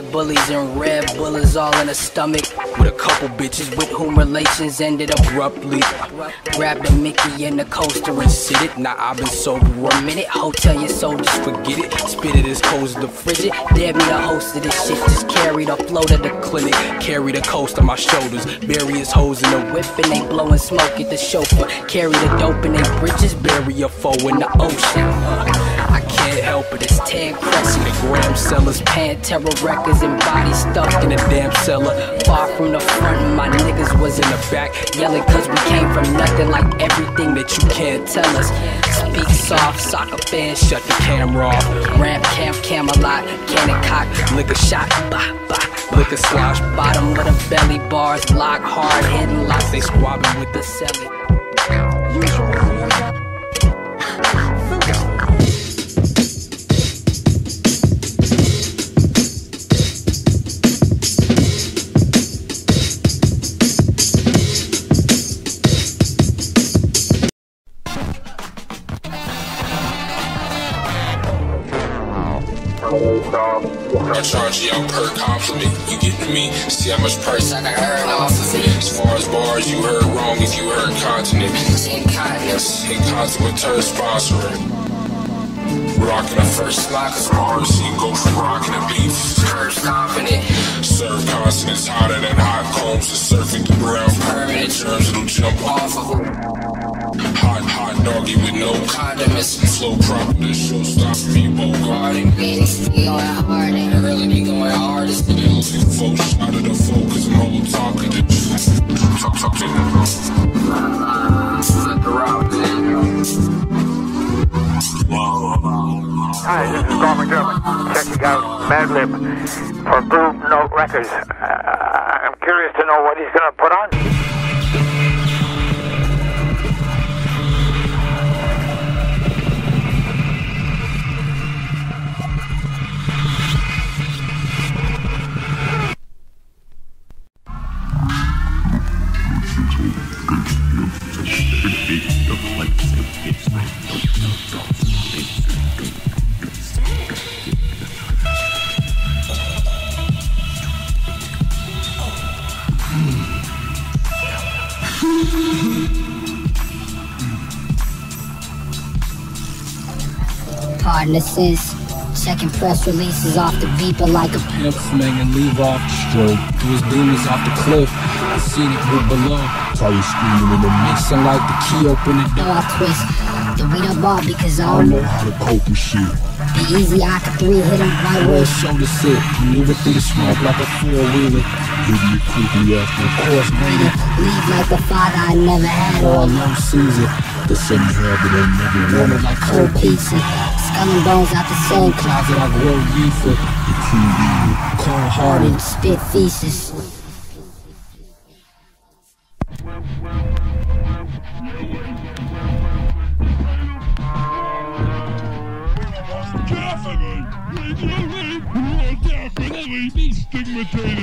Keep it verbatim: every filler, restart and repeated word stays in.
bullies and red bullets all in the stomach. With a couple bitches with whom relations ended abruptly. Grabbed a Mickey and the coaster and sit it. Now I've been sober a minute. Hotel your soul, just forget it. Spit it as cold as the frigid. Dare me to host of this shit. Just carry the flow to the clinic. Carry the coast on my shoulders. Bury his hoes in the whip and they blowing smoke at the chauffeur. Carry the dope in they bridges. Bury a foe in the ocean. uh, I can't help it, it's Ted Cressy. The gram sellers, Pantera records and bodies stuffed in a damn cellar. Far from the front, my niggas was in the back, yelling cause we came from nothing, like everything that you can't tell us. Speak soft, soccer fans, shut the camera off. Ramp camp, Camelot, cannon cock, lick a shot, bah, bah. Lick a slosh, bottom with the belly bars, lock hard, hidden locks, they squabbing with the celly. I charge you out per compliment. You getting me? See how much price I can earn off of it. As far as bars, you heard wrong if you heard continent. Incontinence. Incontinent with her sponsoring. Rockin' the first lock is bars. You go from rockin' the beef. Curb stomping it. Serve consonants hotter than hot combs. And surfing the ground. Permanent germs that'll jump off of them. Hot, hot doggy with no condiments. Flow proper to show stop me bogarting. Be going hard and early be going hardest. They looking for shot of the focus. I'm all talking to talk, talk to them. Let the route Hi, this is Carl McDermott, checking out Madlib for Blue Note Records. Uh, I'm curious to know what he's going to put on. Pardon the sense. Second press releases off the beeper like a pimp swing and leave off the stroke. Threw his demons off the cliff. I seen it move below. Tally screaming in the mixing like the key open the door. I twist the weed up ball because I I don't know how to cope with shit. Be easy, I could three hit him right where Where his shoulder sit. Maneuver through the smoke like a four-wheeler. Hitting it quickly after a course breather. leave like the father I never had Oh, or no Caesar. The same habit I never wanted like cold pizza. Skull and bones out the same closet I grow ether. The king cold hearted. and spit feces. Definitely, we will definitely be stigmatized.